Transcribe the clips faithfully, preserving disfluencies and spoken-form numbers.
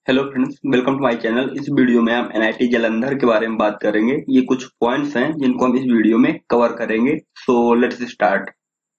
Hello friends, welcome to my channel. इस video में हम एनआईटी जालंधर के बारे में बात करेंगे। ये कुछ पॉइंट्स हैं जिनको हम इस वीडियो में कवर करेंगे। So let's start.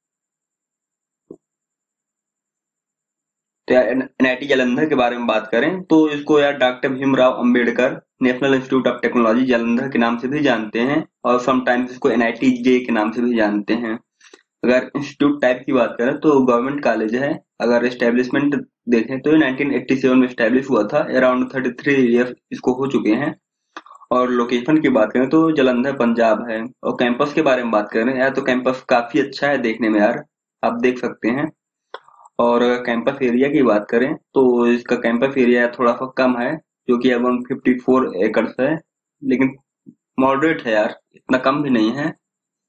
तो यार एनआईटी जालंधर के बारे में बात करें तो इसको यार doctor Bhimrao Ambedkar national institute of technology Jalandhar के नाम से भी जानते हैं और समटाइम्स इसको एनआईटी जे के नाम से भी जानते हैं। अगर इंस्टीट्यूट टाइप की बात करें तो गवर्नमेंट कॉलेज है। अगर एस्टेब्लिशमेंट देखें तो नाइनटीन एटी सेवन में एस्टेब्लिश हुआ था। अराउंड थर्टी थ्री ईयर इसको हो चुके हैं। और लोकेशन की बात करें तो जालंधर पंजाब है। और कैंपस के बारे में बात करें यार तो कैंपस काफी अच्छा है देखने में यार, आप देख सकते हैं। और अगर कैंपस एरिया की बात करें तो इसका कैंपस एरिया थोड़ा सा कम है, जो कि अराउंड फिफ्टी फोर एकड़ है, लेकिन मॉडरेट है यार, इतना कम भी नहीं है।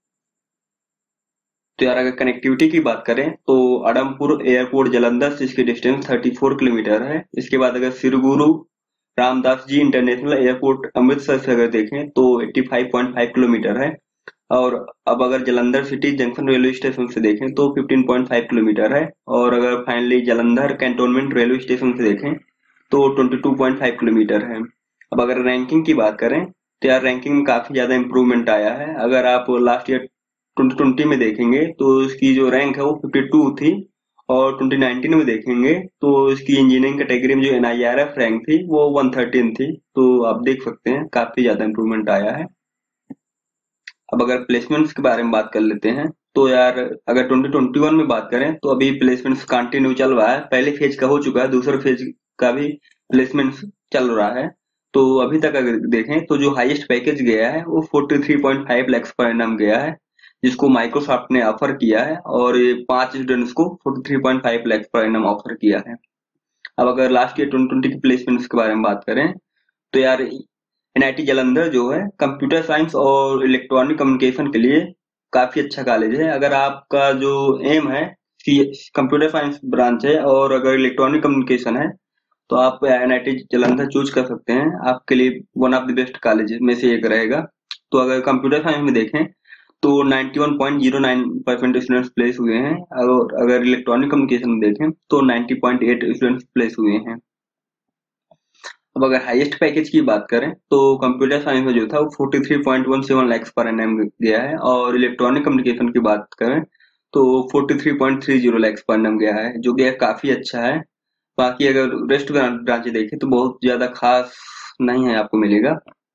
तो यार अगर कनेक्टिविटी की बात करें तो आडमपुर एयरपोर्ट जालंधर से इसकी डिस्टेंस थर्टी फोर किलोमीटर है। इसके बाद अगर श्री गुरु रामदास जी इंटरनेशनल एयरपोर्ट अमृतसर से अगर देखें तो eighty five point five kilometre है। और अब अगर Jalandhar city junction railway station से देखें तो फिफ्टीन पॉइंट फाइव किलोमीटर है। और अगर finally Jalandhar cantonment railway station से देखें तो twenty two point five kilometre है। अब अगर रैंकिंग की बात करें तो यार रैंकिंग में काफी ज्यादा इंप्रूवमेंट आया है। अगर आप लास्ट ईयर ट्वेंटी ट्वेंटी में देखेंगे तो इसकी जो रैंक है वो फिफ्टी टू थी। और ट्वेंटी नाइनटीन में देखेंगे तो इसकी इंजीनियरिंग कैटेगरी में जो एनआईआरएफ रैंक थी वो वन थर्टीन थी। तो आप देख सकते हैं काफी ज्यादा इंप्रूवमेंट आया है। अब अगर प्लेसमेंट्स के बारे में बात कर लेते हैं तो यार अगर ट्वेंटी ट्वेंटी वन में बात करें तो अभी प्लेसमेंट्स कंटिन्यू चल रहा है। पहले फेज का हो चुका है, दूसरे फेज का भी प्लेसमेंट्स चल रहा है। तो अभी तक अगर देखें तो जो हाईएस्ट पैकेज गया है वो forty three point five lakh per annum गया है, जिसको माइक्रोसॉफ्ट ने ऑफर किया है। और ये पांच स्टूडेंट्स को forty three point five lakh per annum offer किया है। अब अगर लास्ट ईयर ट्वेंटी ट्वेंटी की प्लेसमेंट्स के बारे में बात करें तो यार एनआईटी जालंधर जो है कंप्यूटर साइंस और इलेक्ट्रॉनिक कम्युनिकेशन के लिए काफी अच्छा कॉलेज है। अगर आपका जो एम है कंप्यूटर साइंस ब्रांच है और अगर इलेक्ट्रॉनिक कम्युनिकेशन है तो आप एनआईटी जालंधर चूज कर सकते हैं। आपके लिए one of the best college में से एक रहेगा। तो अगर कंप्यूटर साइंस में देखें तो ninety one point zero nine percent students place हुए हैं। और अगर इलेक्ट्रॉनिक कम्युनिकेशन में देखें तो ninety point eight students place हुए हैं। अब अगर हाईएस्ट पैकेज की बात करें तो कंप्यूटर साइंस में जो था वो forty three point one seven lakh per annum गया है। और इलेक्ट्रॉनिक कम्युनिकेशन की बात करें तो forty three point three zero lakh per annum गया है, जो कि काफी अच्छा है। बाकी अगर रेस्ट ब्रांच देखें तो बहुत ज्यादा खास नहीं है, आपको मिलेगा।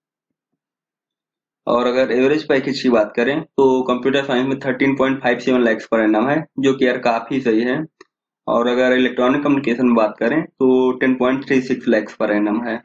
और अगर एवरेज पैकेज की बात करें तो कंप्यूटर साइंस में thirteen point five seven lakh per annum है, जो कि यार काफी सही है। और अगर इलेक्ट्रॉनिक कम्युनिकेशन में बात करें तो ten point three six lakh per annum है।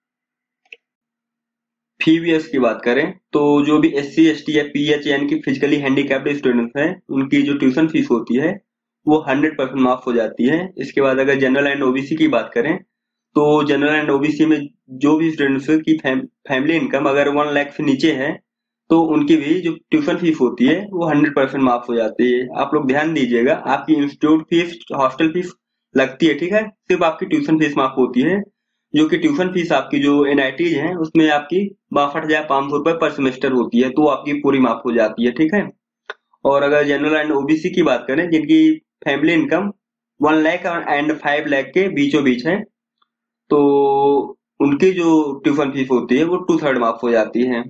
फी वीएस की बात करें तो जो भी एस सी एस टी या पी एच यानी कि फिजिकली हैंडीकैप्ड स्टूडेंट्स हैं उनकी जो ट्यूशन फीस होती है वो हंड्रेड परसेंट माफ हो जाती है। इसके बाद अगर जनरल एंड ओबीसी की बात करें तो जनरल एंड ओबीसी में जो भी स्टूडेंट्स की फैम, फैमिली इनकम अगर वन लाख से नीचे है तो उनकी भी जो ट्यूशन फीस होती है वो हंड्रेड परसेंट माफ हो जाती है। आप लोग ध्यान दीजिएगा, आपकी इंस्टीट्यूट फीस हॉस्टल फीस लगती है, ठीक है, सिर्फ आपकी ट्यूशन फीस माफ होती है। जो कि ट्यूशन फीस आपकी जो एनआईटीज है उसमें आपकी बासठ हजार पांच सौ रुपए पर सेमेस्टर होती है, तो आपकी पूरी माफ हो जाती है, ठीक है। और अगर जनरल एंड ओबीसी की बात करें जिनकी family income one lakh and five lakh के बीचों बीच है तो उनकी जो ट्यूशन फीस होती है वो टू थर्ड माफ हो जाती है।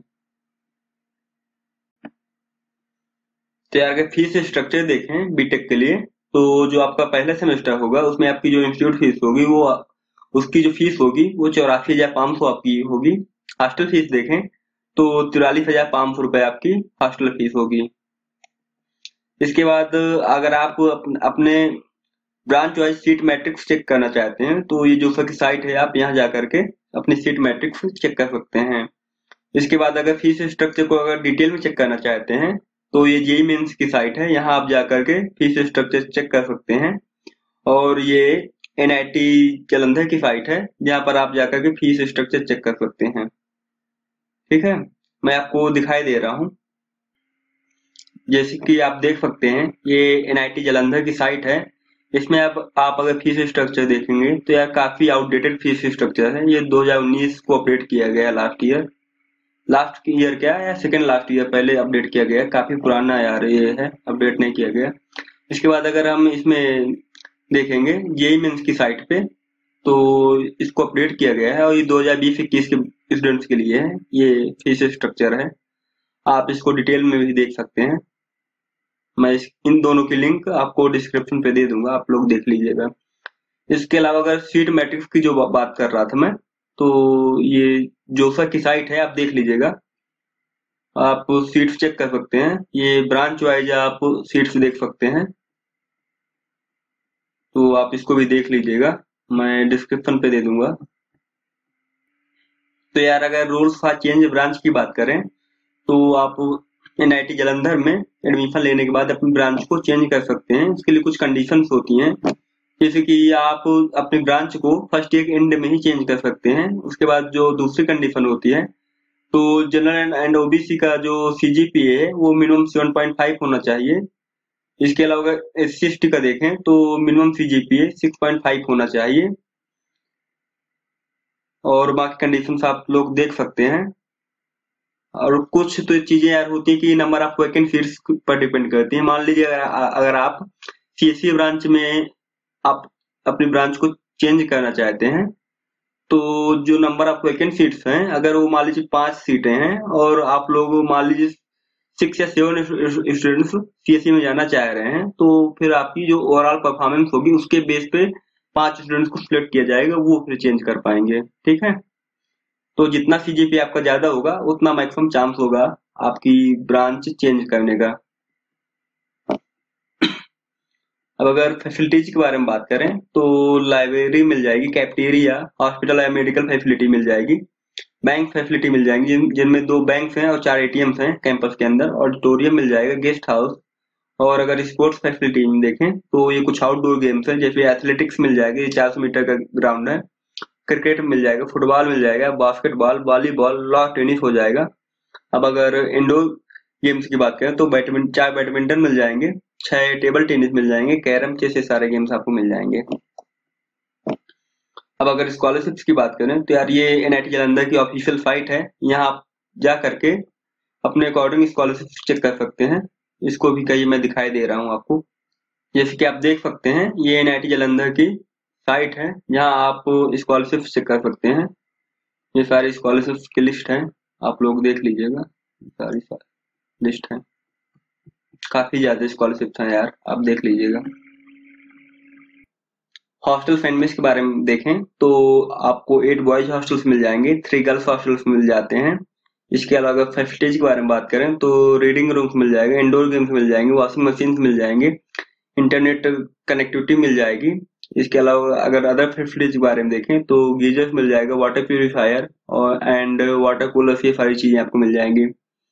तो यार अगर फीस स्ट्रक्चर देखें बीटेक के लिए तो जो आपका पहला सेमेस्टर होगा उसमें आपकी जो इंस्टीट्यूट फीस होगी वो उसकी जो फीस होगी वो चौरासी हजार पांच सौ आपकी होगी। हॉस्टल फीस देखें तो तिरालीस हजार पांच सौ रुपए आपकी हॉस्टल फीस होगी। इसके बाद अगर आप अपने branch wise seat matrix check करना चाहते हैं तो ये जो की साइट है आप यहाँ जाकर के अपनी सीट मैट्रिक्स चेक कर सकते हैं। इसके बाद अगर फीस स्ट्रक्चर को अगर डिटेल में चेक करना चाहते हैं तो ये जेई मेंस की साइट है, यहाँ आप जाकर के फीस स्ट्रक्चर चेक कर सकते हैं। और ये एनआईटी जालंधर की साइट है जहाँ पर आप जाकर के फीस स्ट्रक्चर चेक कर सकते हैं, ठीक है। मैं आपको दिखाई दे रहा हूँ, जैसे कि आप देख सकते हैं ये एनआईटी जालंधर की साइट है। इसमें अब आप अगर फीस स्ट्रक्चर देखेंगे तो यार काफी आउटडेटेड फीस स्ट्रक्चर है। ये दो हज़ार उन्नीस को अपडेट किया गया, लास्ट ईयर लास्ट ईयर क्या है या सेकेंड लास्ट ईयर पहले अपडेट किया गया, काफी पुराना यार ये है, अपडेट नहीं किया गया। इसके बाद अगर हम इसमें देखेंगे जेई मेंस की साइट पे तो इसको अपडेट किया गया है और ये दो हज़ार बीस इक्कीस के स्टूडेंट्स के लिए है। ये फीस स्ट्रक्चर है, आप इसको डिटेल में भी देख सकते हैं। मैं इस, इन दोनों की लिंक आपको डिस्क्रिप्शन पे दे दूंगा, आप लोग देख लीजिएगा। इसके अलावा अगर सीट मैट्रिक्स की जो बा- बात कर रहा था मैं, तो ये जोसा की साइट है, आप देख लीजिएगा। आप सीट्स चेक कर सकते हैं, ये ब्रांच वाइज आप सीट्स देख सकते हैं, तो आप इसको भी देख लीजिएगा, मैं डिस्क्रिप्शन पे दे दूंगा। तो यार अगर रूल्स फॉर चेंज ब्रांच की बात करें, तो आप एनआईटी जालंधर में एडमिशन लेने के बाद अपनी ब्रांच को चेंज कर सकते हैं। इसके लिए कुछ कंडीशंस होती हैं, जैसे कि आप अपनी ब्रांच को फर्स्ट ईयर के एंड में ही चेंज कर सकते हैं। उसके बाद जो दूसरी कंडीशन होती है, तो जनरल एंड ओबीसी का जो सीजीपीए है वो मिनिमम सेवन पॉइंट फाइव होना चाहिए। इसके अलावा अगर एस सी एस टी का देखें तो minimum CGPA six point five होना चाहिए, और बाकी कंडीशंस आप लोग देख सकते हैं। और कुछ तो चीजें यार होती है कि नंबर ऑफ वैकेंट सीट्स पर डिपेंड करती है। मान लीजिए अगर, अगर आप सीएससी ब्रांच में आप अपनी ब्रांच को चेंज करना चाहते हैं, तो जो नंबर ऑफ वैकेंट सीट्स हैं, अगर वो मान लीजिए पांच सीटें हैं और आप लोग मान लीजिए सिक्स या सेवन स्टूडेंट्स सीएससी में जाना चाह रहे हैं, तो फिर आपकी जो ओवरऑल परफॉर्मेंस होगी उसके बेस पे पांच स्टूडेंट्स को सिलेक्ट किया जाएगा, वो फिर चेंज कर पाएंगे। ठीक है, तो जितना सीजीपी आपका ज्यादा होगा उतना मैक्सिमम चांस होगा आपकी ब्रांच चेंज करने का। अब अगर फैसिलिटीज के बारे में बात करें, तो लाइब्रेरी मिल जाएगी, कैफेटेरिया, हॉस्पिटल या मेडिकल फैसिलिटी मिल जाएगी, बैंक फैसिलिटी मिल जाएंगी जिन, जिनमें दो बैंक्स हैं और चार एटीएम्स हैं कैंपस के अंदर, ऑडिटोरियम मिल जाएगा, गेस्ट हाउस। और अगर स्पोर्ट्स फैसिलिटी में देखें तो ये कुछ आउटडोर गेम्स हैं, जैसे एथलेटिक्स मिल जाएगी, ये चार सौ मीटर का ग्राउंड है, क्रिकेट मिल जाएगा, फुटबॉल मिल जाएगा, बास्केटबॉल, वॉलीबॉल, लॉन टेनिस हो जाएगा। अब अगर इंडोर गेम्स की बात करें तो बैडमिंटन, चार बैडमिंटन मिल जाएंगे, छह टेबल टेनिस मिल जाएंगे, कैरम, चेस, ये सारे गेम्स आपको मिल जाएंगे। अब अगर स्कॉलरशिप्स की बात करें तो यार ये एनआईटी जालंधर की ऑफिशियल साइट है, यहाँ आप जा करके अपने अकॉर्डिंग स्कॉलरशिप चेक कर सकते हैं। इसको भी कहीं मैं दिखाई दे रहा हूँ आपको, जैसे कि आप देख सकते हैं ये एनआईटी जालंधर की साइट है, जहाँ आप स्कॉलरशिप चेक कर सकते हैं। ये सारी स्कॉलरशिप की लिस्ट है, आप लोग देख लीजिएगा, सारी लिस्ट है, काफी ज्यादा स्कॉलरशिप है यार, आप देख लीजिएगा। हॉस्टल फैमिलीज के बारे में देखें तो आपको एट बॉयज हॉस्टल्स मिल जाएंगे, थ्री गर्ल्स हॉस्टल्स मिल जाते हैं। इसके अलावा फैसिलिटीज के बारे में बात करें तो रीडिंग रूम्स मिल जाएगा, इंडोर गेम्स मिल जाएंगे, वॉशिंग मशीन मिल जाएंगे, इंटरनेट कनेक्टिविटी मिल जाएगी। इसके अलावा अगर अदर फैसिलिटीज के बारे में देखें तो गीजर्स मिल जाएगा, वाटर प्यूरिफायर और एंड वाटर कूलर, ये सारी चीजें आपको मिल जाएंगी।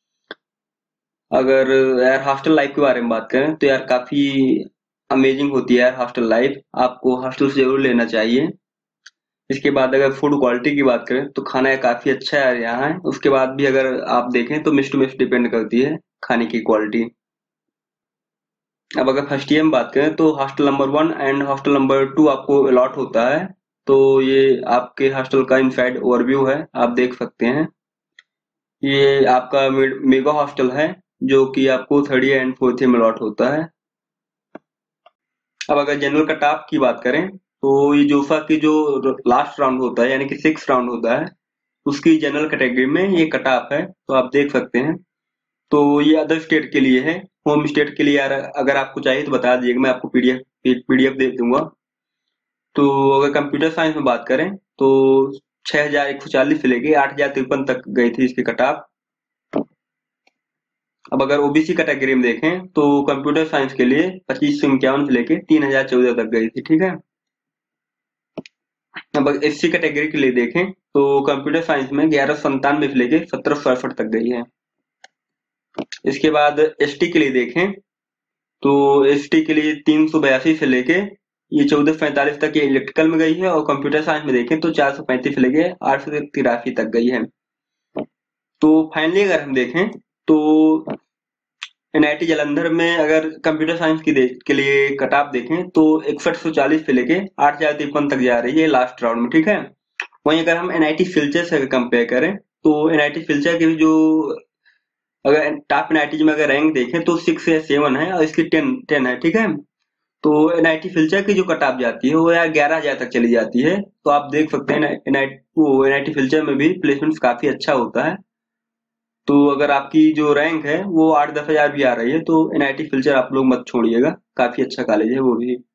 अगर यार हॉस्टल लाइफ के बारे में बात करें तो यार काफी अमेजिंग होती है यार हॉस्टल लाइफ, आपको हॉस्टल से जरूर लेना चाहिए। इसके बाद अगर फूड क्वालिटी की बात करें तो खाना काफी अच्छा है यहाँ है। उसके बाद भी अगर आप देखें तो मिस टू मिस डिपेंड करती है खाने की क्वालिटी। अब अगर फर्स्ट ईयर में बात करें तो hostel number one and hostel number two आपको अलॉट होता है, तो ये आपके हॉस्टल का इनसाइड ओवरव्यू है, आप देख सकते हैं। ये आपका मेगा हॉस्टल है जो कि आपको third year and fourth year में अलॉट होता है। अब अगर जनरल कट ऑफ की बात करें तो ये जोफा की जो लास्ट राउंड होता है, यानी कि सिक्स राउंड होता है, उसकी जनरल कैटेगरी में ये कट ऑफ है, तो आप देख सकते हैं। तो ये अदर स्टेट के लिए है, होम स्टेट के लिए यार अगर आपको चाहिए तो बता दीजिएगा, मैं आपको पीडीएफ पीडीएफ दे दूंगा। तो अगर कंप्यूटर साइंस में बात करें तो छह हजार एक सौ चालीस से लेके आठ हजार तिरपन तक गई थी इसकी कट ऑफ। अब अगर ओबीसी कैटेगरी में देखें तो कंप्यूटर साइंस के लिए पच्चीस सौ इक्यावन से लेके तीन हजार चौदह तक गई थी। ठीक है, अब एससी कैटेगरी के लिए देखें तो कंप्यूटर साइंस में ग्यारह सौ संतानवे से लेके सत्रह सौ अड़सठ तक गई है। इसके बाद एसटी के लिए देखें तो एसटी के लिए तीन सौ बयासी से लेके ये चौदह सौ पैंतालीस तक ये इलेक्ट्रिकल में गई है, और कंप्यूटर साइंस में देखें तो चार सौ पैंतीस से लेके आठ सौ तिरासी तक गई है। तो फाइनली अगर हम देखें तो एनआईटी जालंधर में अगर कंप्यूटर साइंस की दे, के लिए कट ऑफ देखें तो इकसठ सौ चालीस से लेके आठ हजार तिरपन तक जा रही है लास्ट राउंड में। ठीक है, वहीं अगर हम एनआईटी फिल्चर से कंपेयर करें तो एनआईटी फिल्चर के भी जो अगर टॉप एनआईटी में अगर रैंक देखें तो सिक्स या सेवन है और इसकी टेन टेन है। ठीक है, तो एनआईटी फिल्चर की जो कट ऑफ जाती है वो यार ग्यारह हजार तक चली जाती है। तो आप देख सकते हैं एनआईटी वो एनआईटी फिल्चर में भी प्लेसमेंट काफी अच्छा होता है। तो अगर आपकी जो रैंक है वो आठ दस हजार भी आ रही है तो एनआईटी फिल्चर आप लोग मत छोड़िएगा, काफी अच्छा कॉलेज है वो भी।